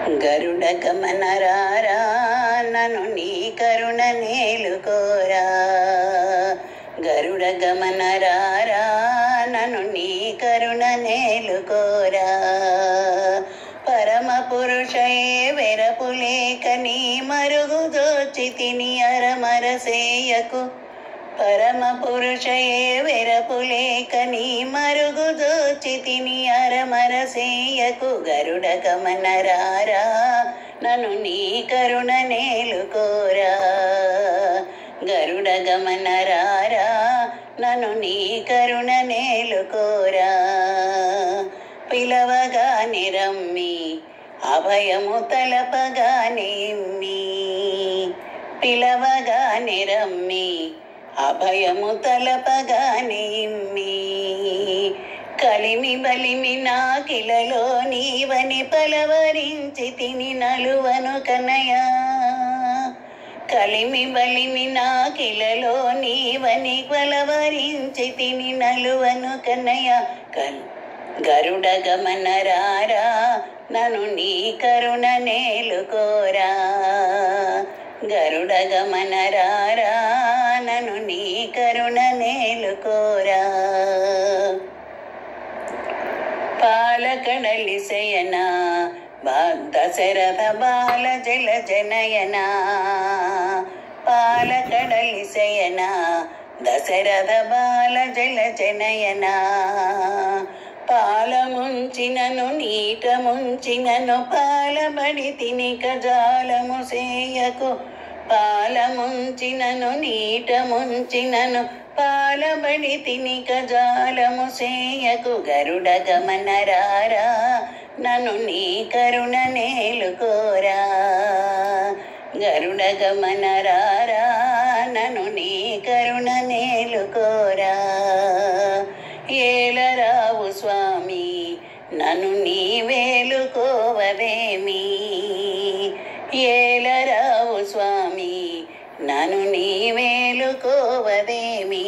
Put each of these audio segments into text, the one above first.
గరుడ గమనరారా నన్ను నీ కరుణ నేలుకోరా. గరుడ గమనరారా నన్ను నీ కరుణ నేలుకోరా. పరమ పురుషయే వెరపులేక నీ మరుగు దోచి తిని అరమరసేయకు. పరమ పురుషయే వెరపులేక నీ మరుగు దోచి తిని అరమరసేయకు. గరుడ గమనరారా నన్ను నీ కరుణ నేలుకోరా. గరుడ గమనరారా నన్ను నీ కరుణ నేలుకోరా. పిలవగానే రమ్మి అభయము తలపగానే ఇమ్మి. పిలవగానే రమ్మి అభయము తలపగానే ఇమ్మి. కలిమి బలిమి నాకిలలో నీవని పలవరించి తిని నలువను కనయా. కలిమి బలిమి నాకిలలో నీవని పలవరించి తిని నలువను కనయా. గరుడ గమనరారా నన్ను నీ కరుణ నేలుకోరా. గరుడ గమనరారా నన్ను నీ కరుణ నేలుకోరా. పాలకడలి శయన దశరథ బాల జల జనయన. పాలకడలి శయన దశరథ బాల జల జనయన. పాల ముంచినను నీట ముంచినను పాలబడి తిని కజాలము సేయకు. పాల ముంచినను నీట ముంచినను పాలబడి తిని కజాలము సేయకు. గరుడ గమనరారా నన్ను నీ కరుణ నేలుకోరా. గరుడ గమనరారా నన్ను నీ కరుణ నేలుకోరా. ఏలరావు స్వామి నన్ను నీ వేలుకోవదేమి. ఏలరావు స్వామి నన్ను నీ వేలుకోవదేమి.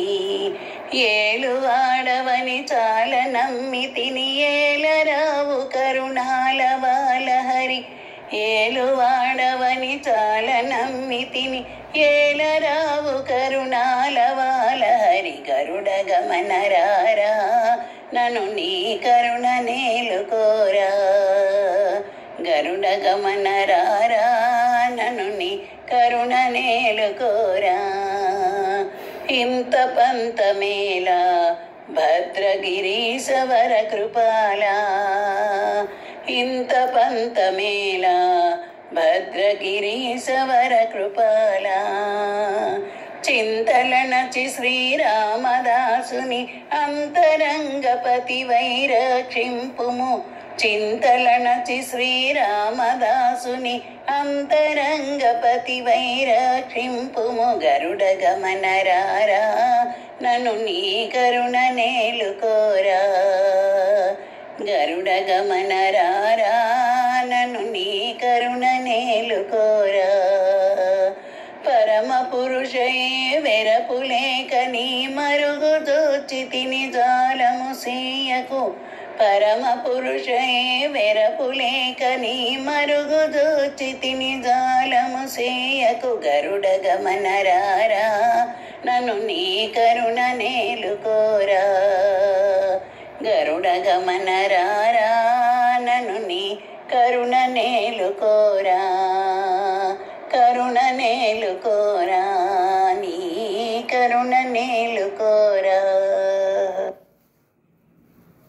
ఏలువాడవని చాల నమ్మి తిని ఏలరావు కరుణాల వాలహరి. ఏలువాడవని చాల నమ్మి తిని ఏలరావు కరుణాల వాలహరి. గరుడ గమనరారా నన్ను నీ కరుణ నేలుకోరా. గరుడ గమనరారా నన్ను నీ కరుణ నేలుకోరా. ఇంత పంతమేళ భద్రగిరీశవర కృపాల. ఇంత పంతమేళ భద్రగిరీశవర కృపాల. చింతలనచి శ్రీరామదాసుని అంతరంగపతి వైరక్షింపుము. చింతలనచి శ్రీరామదాసుని అంతరంగపతి వైరక్షింపుము. గరుడ గమనరారా నన్ను నీ కరుణ నేలుకోరా. గరుడ గమనరారా నన్ను నీ కరుణ నేలుకోరా. పరమ పురుషయే వెరపులేక నీ మరుగు దోచి తిని జాలము సేయకు. పరమ పురుషయే వెరపులేక నీ మరుగు దోచి తిని జాలము సేయకు. గరుడ గమనరారా నన్ను నీ కరుణ నేలుకోరా. గరుడ గమనరారా నన్ను నీ కరుణ నేలుకోరా. కరుణ నేలుకోరా నీ కరుణ నేలుకోరా.